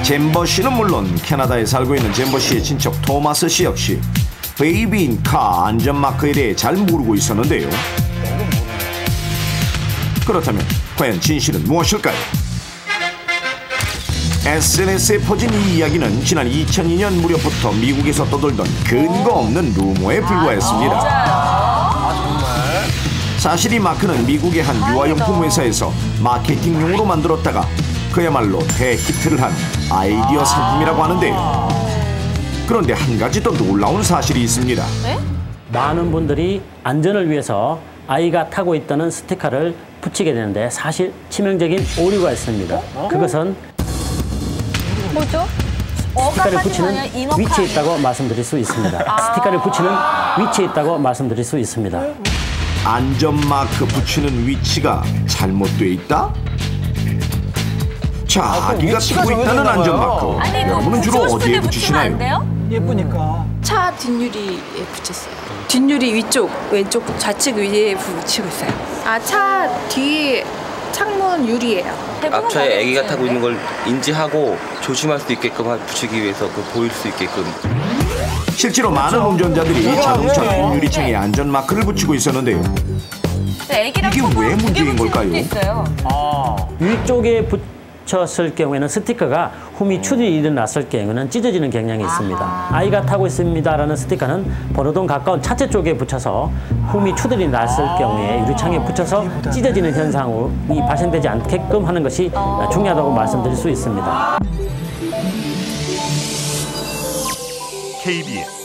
잼버 씨는 물론 캐나다에 살고 있는 잼버 씨의 친척 토마스 씨 역시 베이비 인 카 안전마크에 대해 잘 모르고 있었는데요. 그렇다면 과연 진실은 무엇일까요? SNS에 퍼진 이 이야기는 지난 2002년 무렵부터 미국에서 떠돌던 근거 없는 루머에 불과했습니다. 정말? 사실 이 마크는 미국의 한 유아용품 회사에서 마케팅용으로 만들었다가 그야말로 대히트를 한 아이디어 상품이라고 하는데요. 그런데 한 가지 더 놀라운 사실이 있습니다. 네? 많은 분들이 안전을 위해서 아이가 타고 있다는 스티커를 붙이게 되는데 사실 치명적인 오류가 있습니다. 그것은 뭐죠? 스티커를 붙이는 위치에 있다고 말씀드릴 수 있습니다. 스티커를 붙이는 위치에 있다고 말씀드릴 수 있습니다. 안전마크 붙이는 위치가 잘못되어 있다? 자, 아기가 타고 있다는 안전마크. 여러분은 주로 어디에 붙이시나요? 예쁘니까. 차 뒷유리에 붙였어요. 뒷유리 위쪽, 왼쪽 좌측 위에 붙이고 있어요. 아, 차 뒤에 창문 유리예요. 앞차에 아기가 타고 있는 걸 인지하고 조심할 수 있게끔 붙이기 위해서 보일 수 있게끔. 실제로 많은 운전자들이 자동차 뒷유리창에 안전마크를 붙이고 있었는데요. 이게 왜 문제인 걸까요? 위쪽에 붙였을 경우에는 스티커가 흠이 추들이 일어났을 경우에는 찢어지는 경향이 있습니다. 아이가 타고 있습니다라는 스티커는 번호등 가까운 차체 쪽에 붙여서 흠이 추들이 났을 경우에 유리창에 붙여서 찢어지는 현상이 발생되지 않게끔 하는 것이 중요하다고 말씀드릴 수 있습니다. KBS